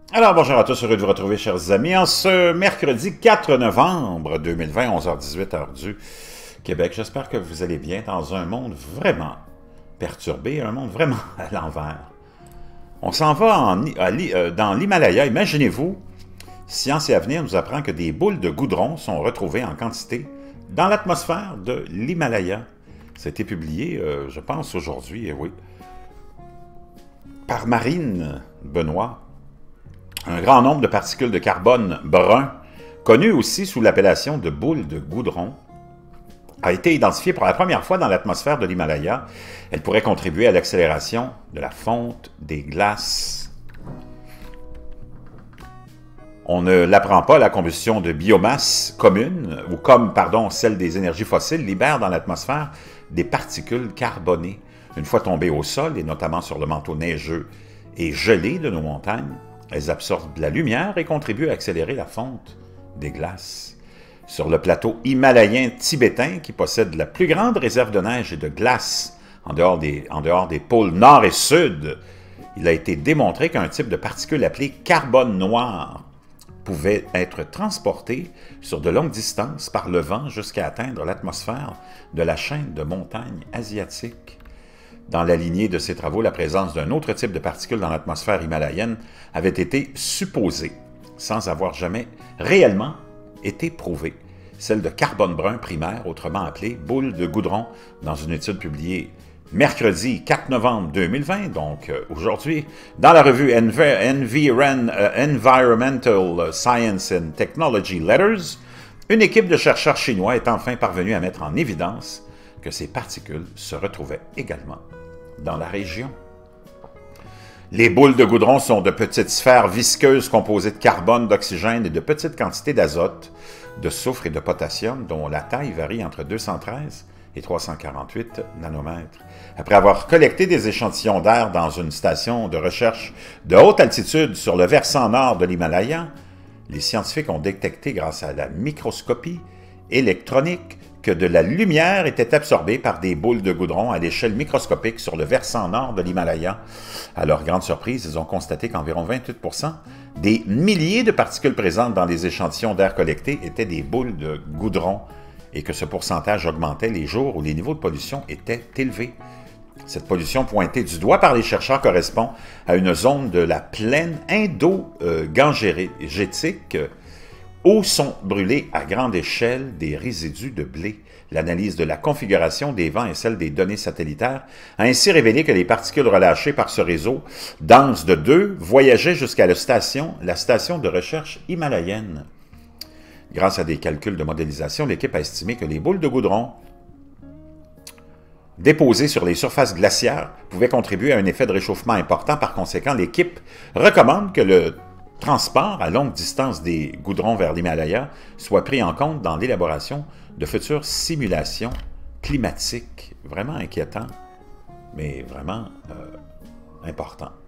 Alors, bonjour à tous, heureux de vous retrouver, chers amis, en ce mercredi 4 novembre 2020, 11h18, heure du Québec. J'espère que vous allez bien dans un monde vraiment perturbé, un monde vraiment à l'envers. On s'en va dans l'Himalaya. Imaginez-vous, Science et Avenir nous apprend que des boules de goudron sont retrouvées en quantité dans l'atmosphère de l'Himalaya. Ça a été publié, je pense, aujourd'hui, oui, par Marine Benoît. Un grand nombre de particules de carbone brun, connues aussi sous l'appellation de boules de goudron, a été identifiée pour la première fois dans l'atmosphère de l'Himalaya. Elle pourrait contribuer à l'accélération de la fonte des glaces. On ne l'apprend pas, la combustion de biomasse commune, ou celle des énergies fossiles, libère dans l'atmosphère des particules carbonées. Une fois tombées au sol, et notamment sur le manteau neigeux et gelé de nos montagnes, elles absorbent la lumière et contribuent à accélérer la fonte des glaces. Sur le plateau himalayen tibétain, qui possède la plus grande réserve de neige et de glace en dehors des pôles nord et sud, il a été démontré qu'un type de particule appelé carbone noir pouvait être transporté sur de longues distances par le vent jusqu'à atteindre l'atmosphère de la chaîne de montagnes asiatique. Dans la lignée de ces travaux, la présence d'un autre type de particules dans l'atmosphère himalayenne avait été supposée, sans avoir jamais réellement été prouvée. Celle de carbone brun primaire, autrement appelée boule de goudron, dans une étude publiée mercredi 4 novembre 2020, donc aujourd'hui, dans la revue Environmental Science and Technology Letters, une équipe de chercheurs chinois est enfin parvenue à mettre en évidence que ces particules se retrouvaient également dans la région. Les boules de goudron sont de petites sphères visqueuses composées de carbone, d'oxygène et de petites quantités d'azote, de soufre et de potassium, dont la taille varie entre 213 et 348 nanomètres. Après avoir collecté des échantillons d'air dans une station de recherche de haute altitude sur le versant nord de l'Himalaya, les scientifiques ont détecté grâce à la microscopie électronique que de la lumière était absorbée par des boules de goudron à l'échelle microscopique sur le versant nord de l'Himalaya. À leur grande surprise, ils ont constaté qu'environ 28% des milliers de particules présentes dans les échantillons d'air collectés étaient des boules de goudron et que ce pourcentage augmentait les jours où les niveaux de pollution étaient élevés. Cette pollution pointée du doigt par les chercheurs correspond à une zone de la plaine indo-gangetique où sont brûlés à grande échelle des résidus de blé. L'analyse de la configuration des vents et celle des données satellitaires a ainsi révélé que les particules relâchées par ce réseau dense de 2 voyageaient jusqu'à la station de recherche himalayenne. Grâce à des calculs de modélisation, l'équipe a estimé que les boules de goudron déposées sur les surfaces glaciaires pouvaient contribuer à un effet de réchauffement important. Par conséquent, l'équipe recommande que le transport à longue distance des goudrons vers l'Himalaya soit pris en compte dans l'élaboration de futures simulations climatiques. Vraiment inquiétant, mais vraiment important.